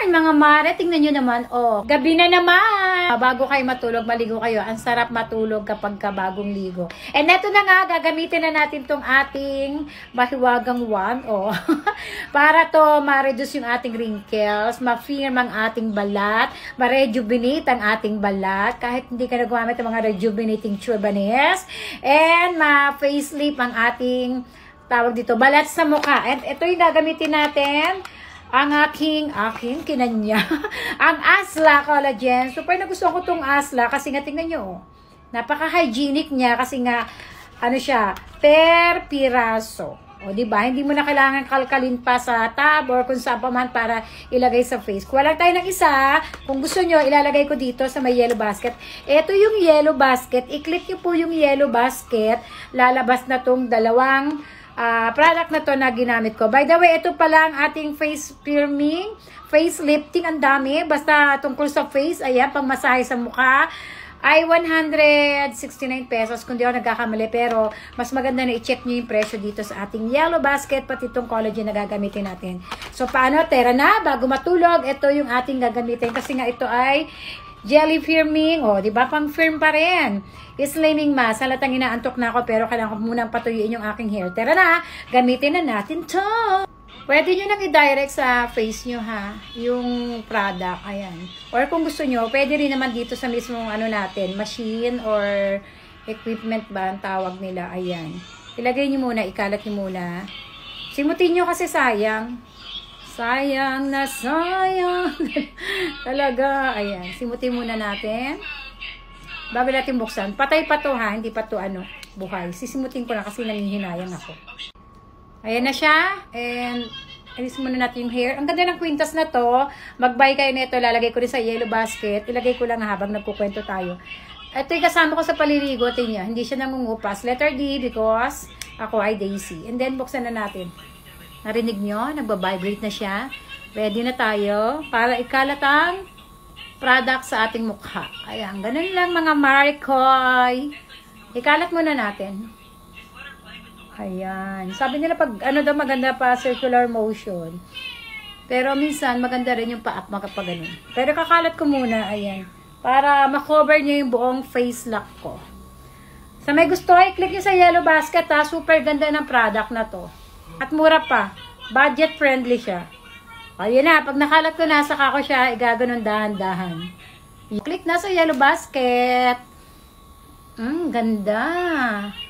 Ayan, mga mare, tingnan nyo naman. Oh, gabi na naman. Bago kayo matulog, maligo kayo. Ang sarap matulog kapag bagong ligo. And eto na nga, gagamitin na natin tong ating mahiwagang wand. Oh, para to ma-reduce yung ating wrinkles, ma-firm ang ating balat, ma-rejuvenate ang ating balat, kahit hindi ka na gumamit ng mga rejuvenating turbanes, and ma-facelift ang ating tawag dito, balat sa mukha. And ito yung gagamitin natin. Ang aking kinanya, ang Asla Collagen. Super nagustuhan ko tong Asla kasi nga tingnan nyo, oh, napaka-hygienic niya kasi nga, ano siya, per piraso. O, diba? Hindi mo na kailangan kalkalin pa sa tab or kung saan pa man para ilagay sa face. Kuha lang tayo ng isa. Kung gusto nyo, ilalagay ko dito sa may yellow basket. Ito yung yellow basket. I-click nyo po yung yellow basket. Lalabas na tong dalawang product na to na ginamit ko. By the way, ito pala ang ating face firming, face lifting, ang dami. Basta tungkol sa face, ayan, pang masahe sa mukha, ay 169 pesos kung di ako nagkakamali. Pero mas maganda na i-check nyo yung presyo dito sa ating yellow basket, pati itong collagen na gagamitin natin. So, paano? Tara na, bago matulog, ito yung ating gagamitin. Kasi nga ito ay jelly firming. O, di ba? Pang firm pa rin. Slimming mask. Halatang inaantok na ako pero kailangan ko munang patuyuin yung aking hair. Tara na, gamitin na natin to. Pwede nyo nang i-direct sa face nyo, ha, yung product. Ayan. Or kung gusto nyo, pwede rin naman dito sa mismong ano natin, machine or equipment ba ang tawag nila. Ayan. Ilagay nyo muna, ikalat nyo muna. Simutin nyo kasi sayang. Sayang na sayang. Talaga. Ayan. Simutin muna natin. Bago natin buksan. Patay pa to, ha. Hindi pa to ano, buhay. Sisimutin ko lang kasi nangihinayang ako. Ayan na siya. And alis muna natin yung hair. Ang ganda ng kwintas na to. Mag-buy kayo nito. Lalagay ko rin sa yellow basket. Ilagay ko lang habang nagkukwento tayo. Ito yung kasama ko sa paliligo. Tingnan. Hindi siya nangungupas. Letter D because ako ay Daisy. And then buksan na natin. Narinig nyo? Nagbabibrate na siya. Ready na tayo para ikalat ang product sa ating mukha. Ayan, ganun lang mga Marikoy. Ikalat muna natin. Ayan. Sabi nila pag ano daw maganda pa circular motion. Pero minsan maganda rin yung pa-up kapag ganun. Pero kakalat ko muna, ayan. Para makover nyo yung buong face lock ko. Sa may gusto, i-click nyo sa yellow basket, ha. Super ganda ng product na to. At mura pa. Budget friendly siya. Ayun na, pag nakalat ko na, saka ko siya, igaganon dahan-dahan. I-click na sa yellow basket. Ganda.